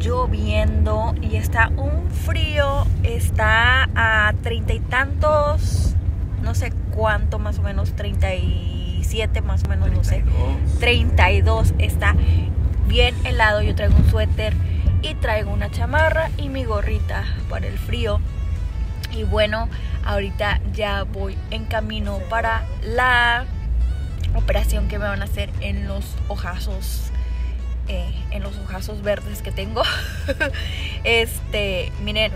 lloviendo y está un frío, está a 30 y tantos, no sé cuánto más o menos, 37 más o menos, no sé, 32, está bien helado. Yo traigo un suéter y traigo una chamarra y mi gorrita para el frío. Y bueno, ahorita ya voy en camino para la operación que me van a hacer en los ojazos verdes que tengo. Miren,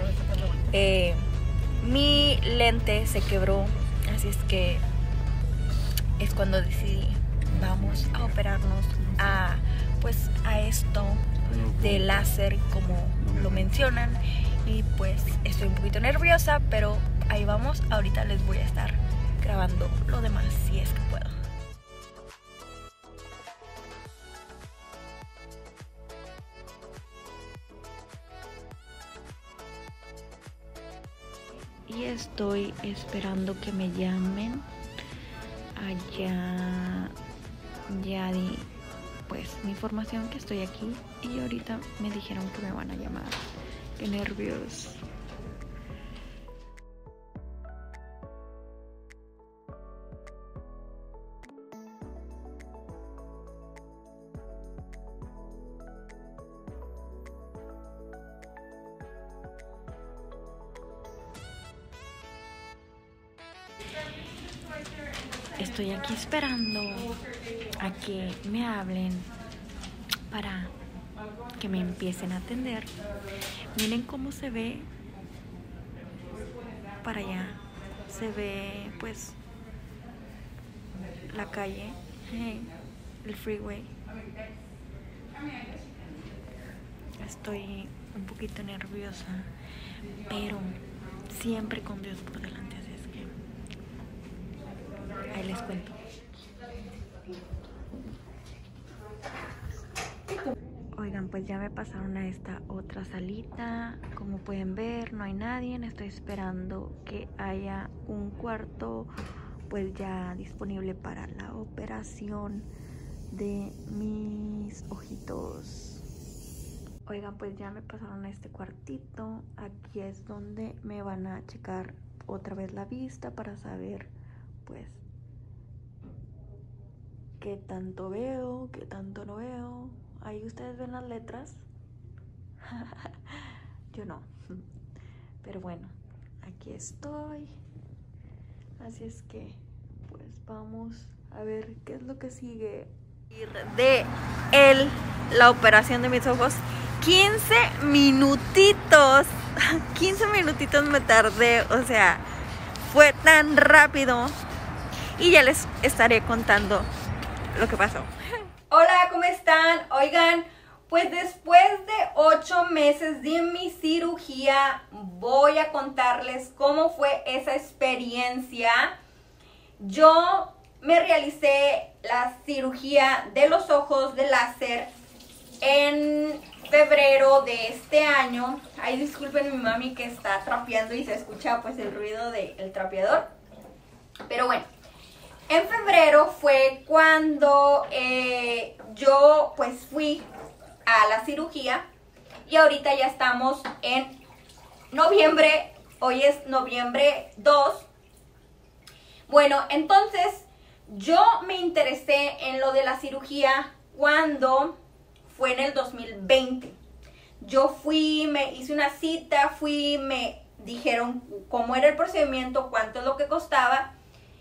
mi lente se quebró, así es que es cuando decidí, vamos a operarnos a esto de láser, como lo mencionan. Y pues estoy un poquito nerviosa, pero ahí vamos. Ahorita les voy a estar grabando lo demás si es que puedo. Y estoy esperando que me llamen. Allá ya di pues mi información que estoy aquí y ahorita me dijeron que me van a llamar. Qué nervios. Estoy aquí esperando a que me hablen para que me empiecen a atender. Miren cómo se ve para allá. Se ve pues la calle, el freeway. Estoy un poquito nerviosa, pero siempre con Dios por delante, así es que ahí les cuento. Oigan, pues ya me pasaron a esta otra salita. Como pueden ver, no hay nadie. Estoy esperando que haya un cuarto pues ya disponible para la operación de mis ojitos. Oigan, pues ya me pasaron a este cuartito. Aquí es donde me van a checar otra vez la vista para saber pues qué tanto veo, qué tanto no veo. Ahí ustedes ven las letras. Yo no. Pero bueno, aquí estoy. Así es que pues vamos a ver qué es lo que sigue de la operación de mis ojos. 15 minutitos. 15 minutitos me tardé. O sea, fue tan rápido. Y ya les estaré contando lo que pasó. Hola, ¿cómo están? Oigan, pues después de 8 meses de mi cirugía, voy a contarles cómo fue esa experiencia. Yo me realicé la cirugía de los ojos de láser en febrero de este año. Ay, disculpen mi mami que está trapeando y se escucha pues el ruido del trapeador. Pero bueno. En febrero fue cuando yo pues fui a la cirugía y ahorita ya estamos en noviembre, hoy es noviembre 2. Bueno, entonces yo me interesé en lo de la cirugía cuando fue en el 2020. Yo fui, me hice una cita, me dijeron cómo era el procedimiento, cuánto es lo que costaba.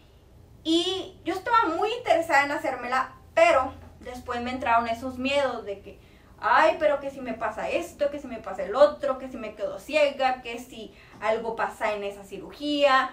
Y yo estaba muy interesada en hacérmela, pero después me entraron esos miedos de que, ay, pero que si me pasa esto, que si me pasa el otro, que si me quedo ciega, que si algo pasa en esa cirugía.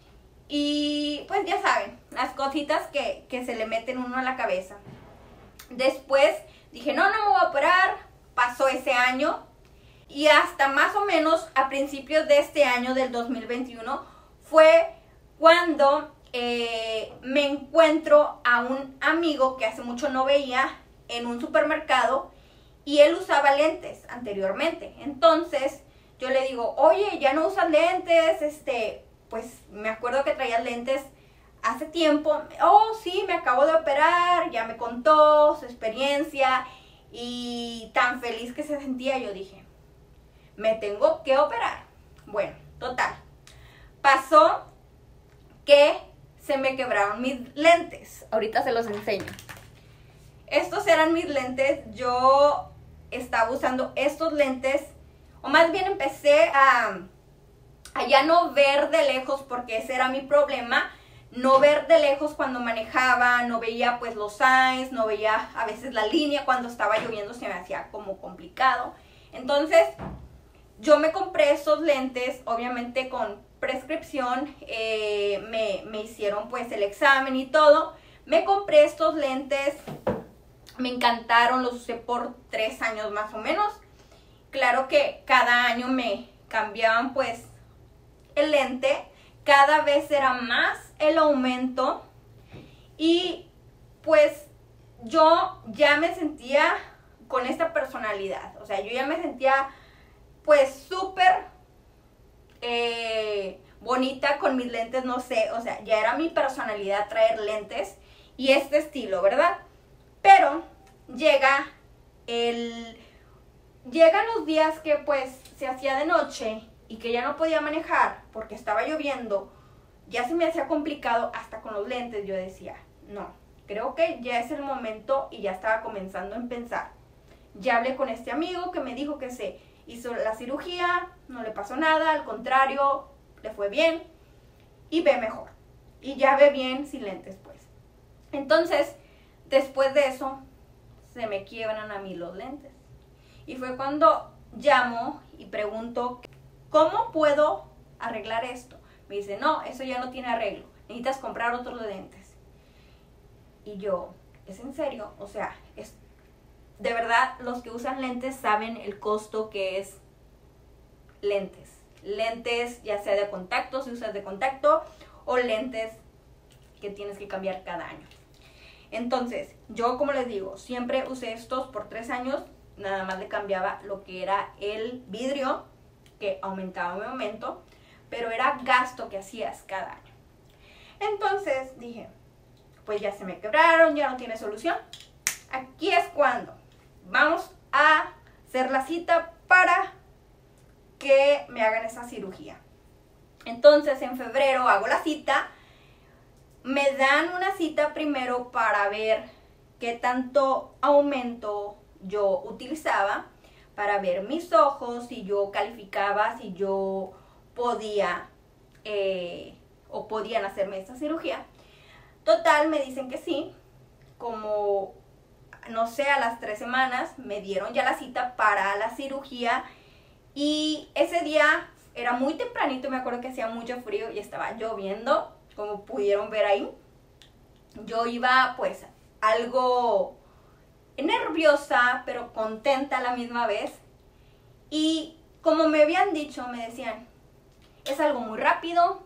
Y pues ya saben, las cositas que se le meten uno a la cabeza. Después dije, no me voy a operar. Pasó ese año y hasta más o menos a principios de este año, del 2021, fue cuando me encuentro a un amigo que hace mucho no veía en un supermercado y él usaba lentes anteriormente. Entonces yo le digo, oye, ya no usas lentes, pues me acuerdo que traías lentes hace tiempo. Oh, sí, me acabo de operar, ya me contó su experiencia y tan feliz que se sentía, yo dije, me tengo que operar. Bueno, total, pasó que se me quebraron mis lentes. Ahorita se los enseño. Estos eran mis lentes. Yo estaba usando estos lentes, o más bien empecé a ya no ver de lejos, porque ese era mi problema. No ver de lejos cuando manejaba, no veía pues los signs, no veía a veces la línea, cuando estaba lloviendo se me hacía como complicado. Entonces yo me compré estos lentes, obviamente con prescripción, me hicieron pues el examen y todo. Me compré estos lentes, me encantaron, los usé por 3 años más o menos. Claro que cada año me cambiaban pues el lente, cada vez era más el aumento y pues yo ya me sentía con esta personalidad, o sea, yo ya me sentía pues súper bonita con mis lentes, no sé, o sea, ya era mi personalidad traer lentes y este estilo, ¿verdad? Pero llegan los días que pues se hacía de noche y que ya no podía manejar porque estaba lloviendo, ya se me hacía complicado hasta con los lentes. Yo decía, no, creo que ya es el momento, y ya estaba comenzando en pensar. Ya hablé con este amigo que me dijo que se hizo la cirugía, no le pasó nada, al contrario, le fue bien y ve mejor. Y ya ve bien sin lentes pues. Entonces, después de eso, se me quiebran a mí los lentes. Y fue cuando llamo y pregunto, ¿cómo puedo arreglar esto? Me dice, no, eso ya no tiene arreglo, necesitas comprar otros lentes. Y yo, ¿es en serio? O sea, de verdad, los que usan lentes saben el costo que es lentes. Lentes ya sea de contacto, si usas de contacto, o lentes que tienes que cambiar cada año. Entonces, yo como les digo, siempre usé estos por 3 años, nada más le cambiaba lo que era el vidrio, que aumentaba mi aumento, pero era gasto que hacías cada año. Entonces dije, pues ya se me quebraron, ya no tiene solución. Aquí es cuando vamos a hacer la cita para que me hagan esa cirugía. Entonces en febrero hago la cita. Me dan una cita primero para ver qué tanto aumento yo utilizaba, para ver mis ojos, si yo calificaba, si yo podía o podían hacerme esta cirugía. Total, me dicen que sí. Como, no sé, a las 3 semanas me dieron ya la cita para la cirugía. Y ese día era muy tempranito, me acuerdo que hacía mucho frío y estaba lloviendo, como pudieron ver ahí. Yo iba pues algo nerviosa, pero contenta a la misma vez. Y como me habían dicho, me decían, es algo muy rápido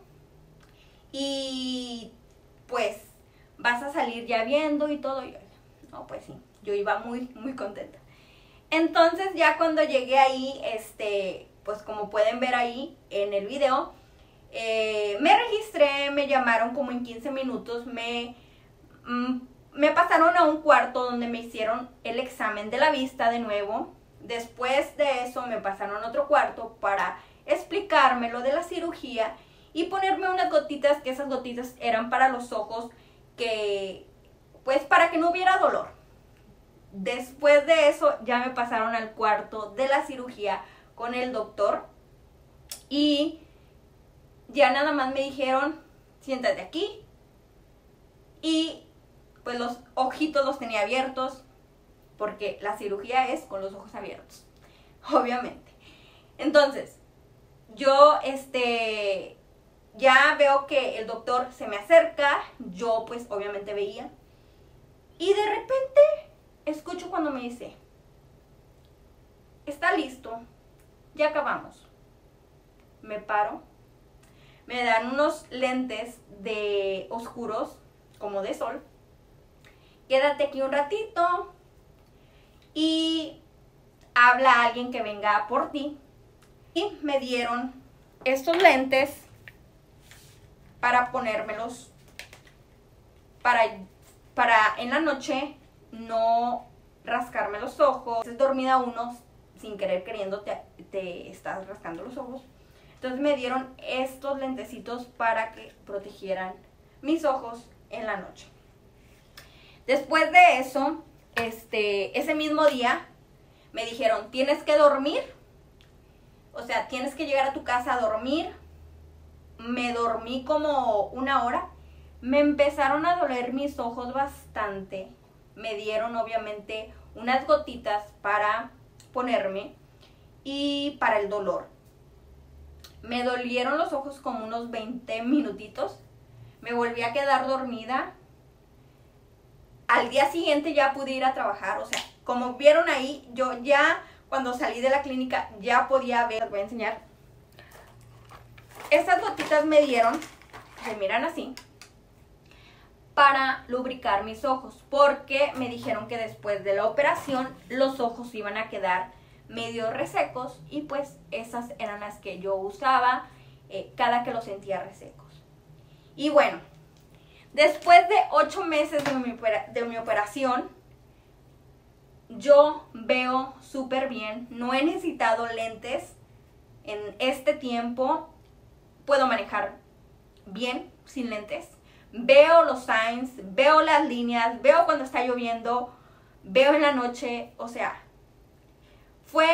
y pues vas a salir ya viendo y todo. Y yo, no, pues sí, yo iba muy, muy contenta. Entonces ya cuando llegué ahí, pues como pueden ver ahí en el video, me registré, me llamaron como en 15 minutos, me pasaron a un cuarto donde me hicieron el examen de la vista de nuevo. Después de eso me pasaron a otro cuarto para explicarme lo de la cirugía y ponerme unas gotitas, que esas gotitas eran para los ojos, que pues para que no hubiera dolor. Después de eso ya me pasaron al cuarto de la cirugía con el doctor y ya nada más me dijeron, siéntate aquí, y pues los ojitos los tenía abiertos porque la cirugía es con los ojos abiertos, obviamente. Entonces yo ya veo que el doctor se me acerca, yo pues obviamente veía, y de repente escucho cuando me dice, está listo, ya acabamos. Me paro, me dan unos lentes de oscuros, como de sol, quédate aquí un ratito y habla a alguien que venga por ti. Y me dieron estos lentes para ponérmelos para en la noche no rascarme los ojos. Es dormida uno, sin querer queriendo te estás rascando los ojos. Entonces me dieron estos lentecitos para que protegieran mis ojos en la noche. Después de eso, ese mismo día me dijeron, tienes que dormir. O sea, tienes que llegar a tu casa a dormir. Me dormí como 1 hora. Me empezaron a doler mis ojos bastante. Me dieron obviamente unas gotitas para ponerme y para el dolor. Me dolieron los ojos como unos 20 minutitos. Me volví a quedar dormida. Al día siguiente ya pude ir a trabajar. O sea, como vieron ahí, yo ya cuando salí de la clínica ya podía ver. Les voy a enseñar. Estas gotitas me dieron, se miran así, para lubricar mis ojos, porque me dijeron que después de la operación los ojos iban a quedar medio resecos y pues esas eran las que yo usaba cada que los sentía resecos. Y bueno, después de 8 meses de mi operación, yo veo súper bien, no he necesitado lentes en este tiempo, puedo manejar bien sin lentes. Veo los signs, veo las líneas, veo cuando está lloviendo, veo en la noche. O sea, fue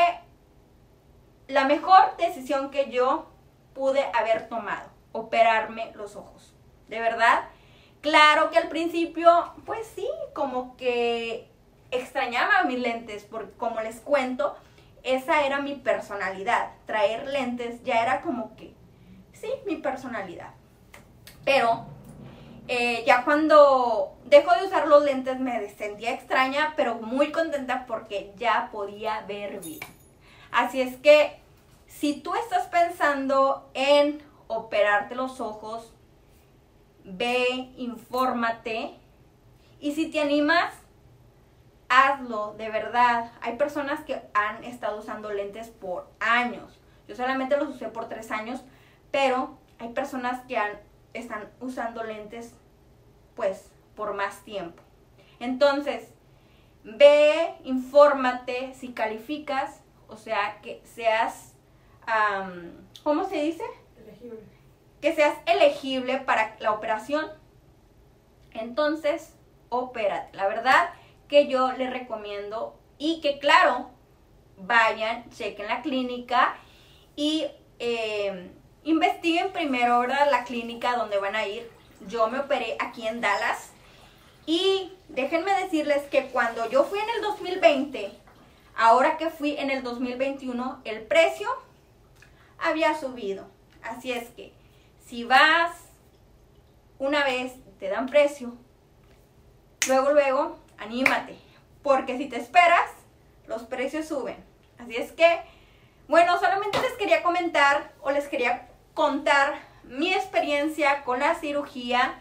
la mejor decisión que yo pude haber tomado, operarme los ojos. De verdad, claro que al principio, pues sí, como que extrañaba mis lentes, porque como les cuento, esa era mi personalidad. Traer lentes ya era como que, sí, mi personalidad. Pero ya cuando dejo de usar los lentes me sentía extraña, pero muy contenta porque ya podía ver bien. Así es que si tú estás pensando en operarte los ojos, ve, infórmate y si te animas, hazlo, de verdad. Hay personas que han estado usando lentes por años. Yo solamente los usé por 3 años, pero hay personas que están usando lentes pues por más tiempo. Entonces, ve, infórmate si calificas, o sea, que seas, ¿cómo se dice? Elegible. Que seas elegible para la operación. Entonces, opérate. La verdad que yo les recomiendo y que claro, vayan, chequen la clínica y investiguen primero, ¿verdad? La clínica donde van a ir. Yo me operé aquí en Dallas y déjenme decirles que cuando yo fui en el 2020, ahora que fui en el 2021, el precio había subido. Así es que si vas una vez, te dan precio, luego, anímate, porque si te esperas, los precios suben. Así es que, bueno, solamente les quería comentar o les quería contar mi experiencia con la cirugía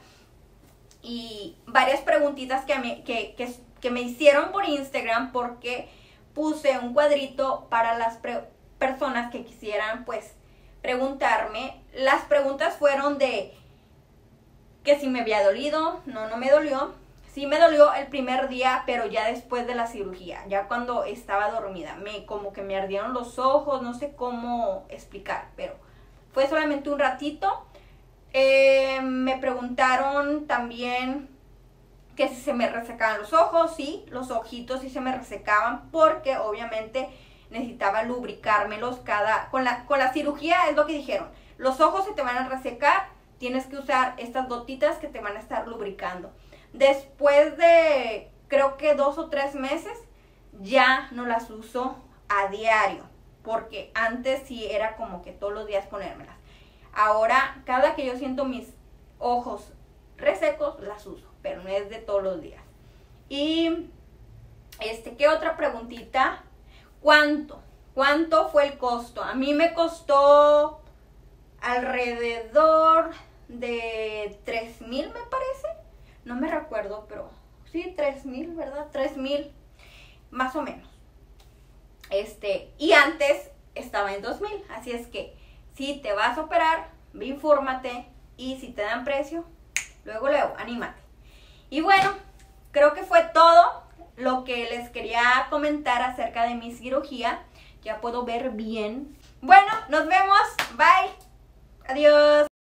y varias preguntitas que me hicieron por Instagram, porque puse un cuadrito para las personas que quisieran pues preguntarme. Las preguntas fueron de que si me había dolido. No me dolió. Sí me dolió el primer día, pero ya después de la cirugía, ya cuando estaba dormida, como que me ardieron los ojos, no sé cómo explicar, pero fue solamente un ratito. Me preguntaron también que si se me resecaban los ojos. Sí, los ojitos sí se me resecaban porque obviamente necesitaba lubricármelos con la cirugía. Es lo que dijeron, los ojos se te van a resecar, tienes que usar estas gotitas que te van a estar lubricando. Después de creo que 2 o 3 meses ya no las uso a diario, porque antes sí era como que todos los días ponérmelas. Ahora cada que yo siento mis ojos resecos las uso, pero no es de todos los días. Y ¿qué otra preguntita? ¿Cuánto fue el costo? A mí me costó alrededor de 3,000, me parece. No me recuerdo, pero sí, 3,000, ¿verdad? 3,000, más o menos. Y antes estaba en 2,000. Así es que si te vas a operar, ve, infórmate. Y si te dan precio, luego, anímate. Y bueno, creo que fue todo. lo que les quería comentar acerca de mi cirugía. Ya puedo ver bien. Bueno, nos vemos. Bye. Adiós.